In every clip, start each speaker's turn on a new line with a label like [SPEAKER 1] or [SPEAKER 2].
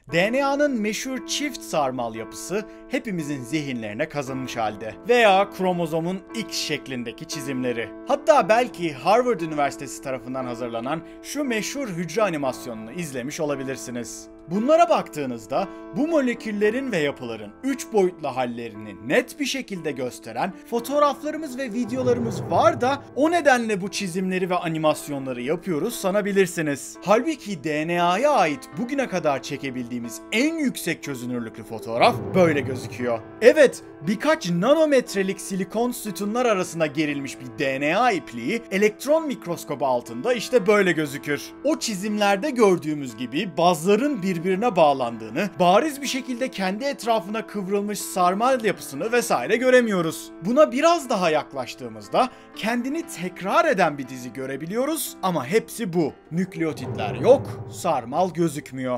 [SPEAKER 1] DNA'nın meşhur çift sarmal yapısı hepimizin zihinlerine kazınmış halde. Veya kromozomun X şeklindeki çizimleri. Hatta belki Harvard Üniversitesi tarafından hazırlanan şu meşhur hücre animasyonunu izlemiş olabilirsiniz. Bunlara baktığınızda bu moleküllerin ve yapıların 3 boyutlu hallerini net bir şekilde gösteren fotoğraflarımız ve videolarımız var da o nedenle bu çizimleri ve animasyonları yapıyoruz sanabilirsiniz. Halbuki DNA'ya ait bugüne kadar çekebildiğimiz en yüksek çözünürlüklü fotoğraf böyle gözüküyor. Evet, birkaç nanometrelik silikon sütunlar arasına gerilmiş bir DNA ipliği elektron mikroskobu altında işte böyle gözükür. O çizimlerde gördüğümüz gibi bazların birbirine bağlandığını, bariz bir şekilde kendi etrafına kıvrılmış sarmal yapısını vesaire göremiyoruz. Buna biraz daha yaklaştığımızda kendini tekrar eden bir dizi görebiliyoruz ama hepsi bu. Nükleotitler yok, sarmal gözükmüyor.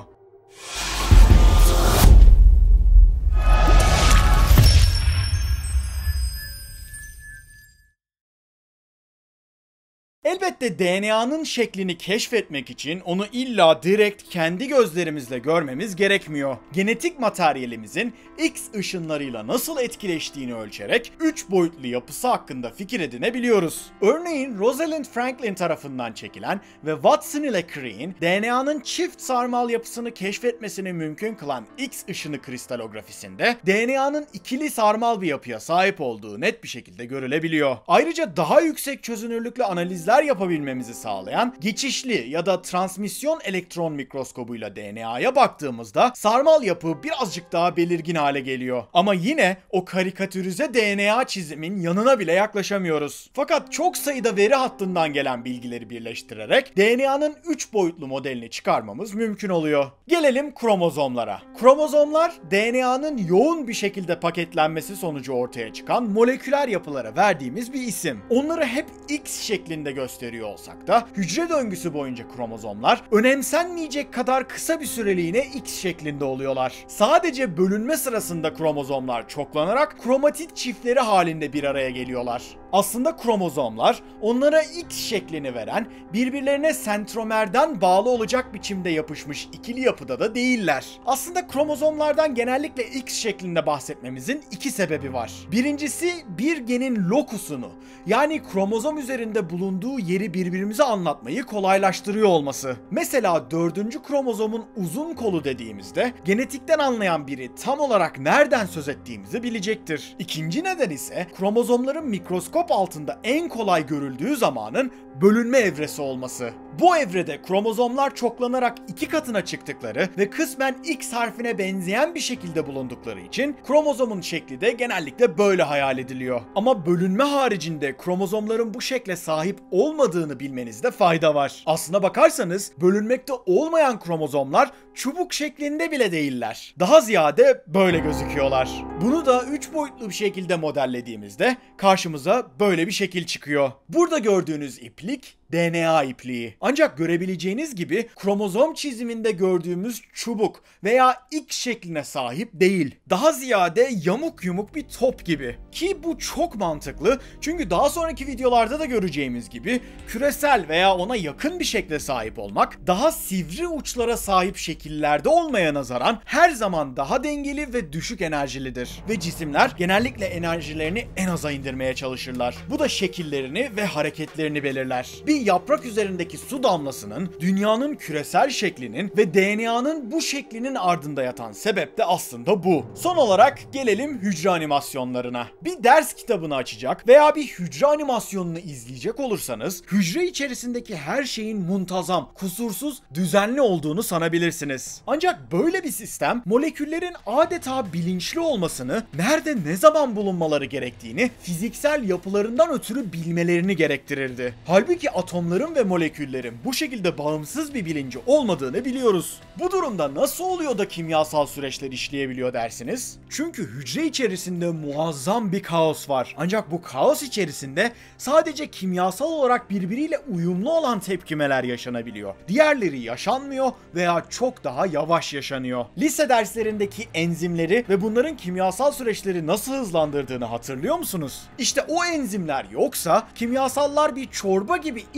[SPEAKER 1] Elbette DNA'nın şeklini keşfetmek için onu illa direkt kendi gözlerimizle görmemiz gerekmiyor. Genetik materyalimizin X ışınlarıyla nasıl etkileştiğini ölçerek 3 boyutlu yapısı hakkında fikir edinebiliyoruz. Örneğin Rosalind Franklin tarafından çekilen ve Watson ile Crick'in DNA'nın çift sarmal yapısını keşfetmesini mümkün kılan X ışını kristalografisinde DNA'nın ikili sarmal bir yapıya sahip olduğu net bir şekilde görülebiliyor. Ayrıca daha yüksek çözünürlüklü analizler yapabilmemizi sağlayan geçişli ya da transmisyon elektron mikroskobuyla DNA'ya baktığımızda sarmal yapı birazcık daha belirgin hale geliyor. Ama yine o karikatürize DNA çizimin yanına bile yaklaşamıyoruz. Fakat çok sayıda veri hattından gelen bilgileri birleştirerek DNA'nın 3 boyutlu modelini çıkarmamız mümkün oluyor. Gelelim kromozomlara. Kromozomlar DNA'nın yoğun bir şekilde paketlenmesi sonucu ortaya çıkan moleküler yapılara verdiğimiz bir isim. Onları hep X şeklinde gösteriyor olsak da hücre döngüsü boyunca kromozomlar önemsenmeyecek kadar kısa bir süreliğine X şeklinde oluyorlar. Sadece bölünme sırasında kromozomlar çoklanarak kromatit çiftleri halinde bir araya geliyorlar. Aslında kromozomlar onlara X şeklini veren, birbirlerine sentromerden bağlı olacak biçimde yapışmış ikili yapıda da değiller. Aslında kromozomlardan genellikle X şeklinde bahsetmemizin iki sebebi var. Birincisi bir genin lokusunu, yani kromozom üzerinde bulunduğu yeri birbirimize anlatmayı kolaylaştırıyor olması. Mesela 4. kromozomun uzun kolu dediğimizde genetikten anlayan biri tam olarak nereden söz ettiğimizi bilecektir. İkinci neden ise kromozomların mikroskop altında en kolay görüldüğü zamanın bölünme evresi olması. Bu evrede kromozomlar çoklanarak 2 katına çıktıkları ve kısmen X harfine benzeyen bir şekilde bulundukları için kromozomun şekli de genellikle böyle hayal ediliyor. Ama bölünme haricinde kromozomların bu şekle sahip olmadığını bilmenizde fayda var. Aslına bakarsanız bölünmekte olmayan kromozomlar çubuk şeklinde bile değiller. Daha ziyade böyle gözüküyorlar. Bunu da 3 boyutlu bir şekilde modellediğimizde karşımıza böyle bir şekil çıkıyor. Burada gördüğünüz iplik DNA ipliği. Ancak görebileceğiniz gibi kromozom çiziminde gördüğümüz çubuk veya X şekline sahip değil. Daha ziyade yamuk yumuk bir top gibi. Ki bu çok mantıklı çünkü daha sonraki videolarda da göreceğimiz gibi küresel veya ona yakın bir şekle sahip olmak daha sivri uçlara sahip şekillerde olmaya nazaran her zaman daha dengeli ve düşük enerjilidir. Ve cisimler genellikle enerjilerini en aza indirmeye çalışırlar. Bu da şekillerini ve hareketlerini belirler. Bir yaprak üzerindeki su damlasının dünyanın küresel şeklinin ve DNA'nın bu şeklinin ardında yatan sebep de aslında bu. Son olarak gelelim hücre animasyonlarına. Bir ders kitabını açacak veya bir hücre animasyonunu izleyecek olursanız hücre içerisindeki her şeyin muntazam, kusursuz, düzenli olduğunu sanabilirsiniz. Ancak böyle bir sistem moleküllerin adeta bilinçli olmasını, nerede ne zaman bulunmaları gerektiğini fiziksel yapılarından ötürü bilmelerini gerektirirdi. Halbuki atomların ve moleküllerin bu şekilde bağımsız bir bilinci olmadığını biliyoruz. Bu durumda nasıl oluyor da kimyasal süreçler işleyebiliyor dersiniz? Çünkü hücre içerisinde muazzam bir kaos var. Ancak bu kaos içerisinde sadece kimyasal olarak birbiriyle uyumlu olan tepkimeler yaşanabiliyor. Diğerleri yaşanmıyor veya çok daha yavaş yaşanıyor. Lise derslerindeki enzimleri ve bunların kimyasal süreçleri nasıl hızlandırdığını hatırlıyor musunuz? İşte o enzimler yoksa kimyasallar bir çorba gibi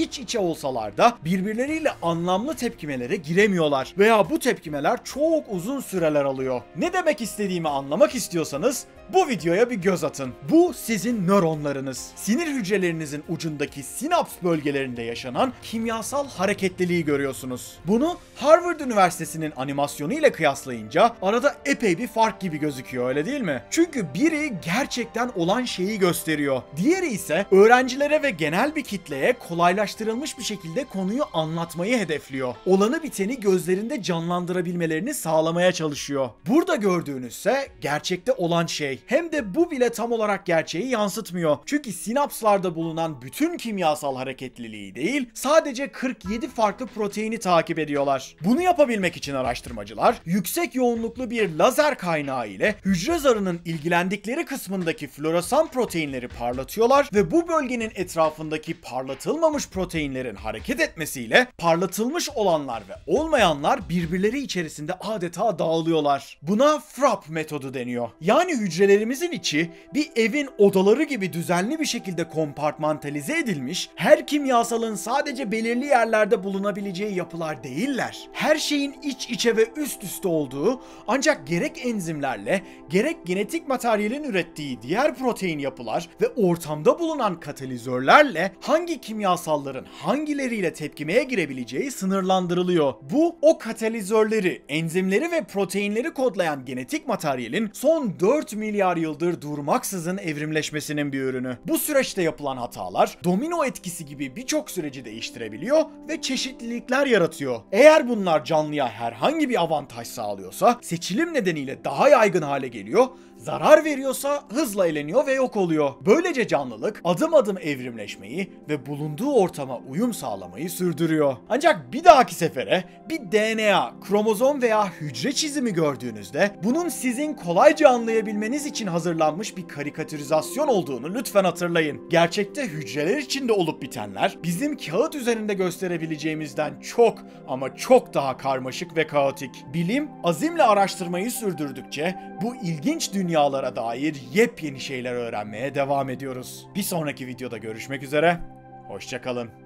[SPEAKER 1] iç içe olsalar da birbirleriyle anlamlı tepkimelere giremiyorlar veya bu tepkimeler çok uzun süreler alıyor. Ne demek istediğimi anlamak istiyorsanız bu videoya bir göz atın. Bu sizin nöronlarınız. Sinir hücrelerinizin ucundaki sinaps bölgelerinde yaşanan kimyasal hareketliliği görüyorsunuz. Bunu Harvard Üniversitesi'nin animasyonu ile kıyaslayınca arada epey bir fark gibi gözüküyor, öyle değil mi? Çünkü biri gerçekten olan şeyi gösteriyor. Diğeri ise öğrencilere ve genel bir kitleye kolaylaştırılmış bir şekilde konuyu anlatmayı hedefliyor. Olanı biteni gözlerinde canlandırabilmelerini sağlamaya çalışıyor. Burada gördüğünüzse gerçekte olan şey. Hem de bu bile tam olarak gerçeği yansıtmıyor. Çünkü sinapslarda bulunan bütün kimyasal hareketliliği değil, sadece 47 farklı proteini takip ediyorlar. Bunu yapabilmek için araştırmacılar yüksek yoğunluklu bir lazer kaynağı ile hücre zarının ilgilendikleri kısmındaki floresan proteinleri parlatıyorlar ve bu bölgenin etrafındaki parlatılmamış proteinlerin hareket etmesiyle parlatılmış olanlar ve olmayanlar birbirleri içerisinde adeta dağılıyorlar. Buna Frapp metodu deniyor. Yani hücrelerimizin içi bir evin odaları gibi düzenli bir şekilde kompartmantalize edilmiş, her kimyasalın sadece belirli yerlerde bulunabileceği yapılar değiller. Her şeyin iç içe ve üst üste olduğu, ancak gerek enzimlerle gerek genetik materyalin ürettiği diğer protein yapılar ve ortamda bulunan katalizörlerle hangi kimyasalların hangileriyle tepkimeye girebileceği sınırlandırılıyor. Bu o katalizörleri, enzimleri ve proteinleri kodlayan genetik materyalin son 4 milyar yıldır durmaksızın evrimleşmesinin bir ürünü. Bu süreçte yapılan hatalar domino etkisi gibi birçok süreci değiştirebiliyor ve çeşitlilikler yaratıyor. Eğer bunlar canlıya herhangi bir avantaj sağlıyorsa seçilim nedeniyle daha yaygın hale geliyor, zarar veriyorsa hızla eleniyor ve yok oluyor. Böylece canlılık adım adım evrimleşmeyi ve bulunduğu ortama uyum sağlamayı sürdürüyor. Ancak bir dahaki sefere bir DNA, kromozom veya hücre çizimi gördüğünüzde bunun sizin kolayca anlayabilmeniz için hazırlanmış bir karikatürizasyon olduğunu lütfen hatırlayın. Gerçekte hücreler içinde olup bitenler bizim kağıt üzerinde gösterebileceğimizden çok ama çok daha karmaşık ve kaotik. Bilim azimle araştırmayı sürdürdükçe bu ilginç dünyalara dair yepyeni şeyler öğrenmeye devam ediyoruz. Bir sonraki videoda görüşmek üzere, hoşça kalın.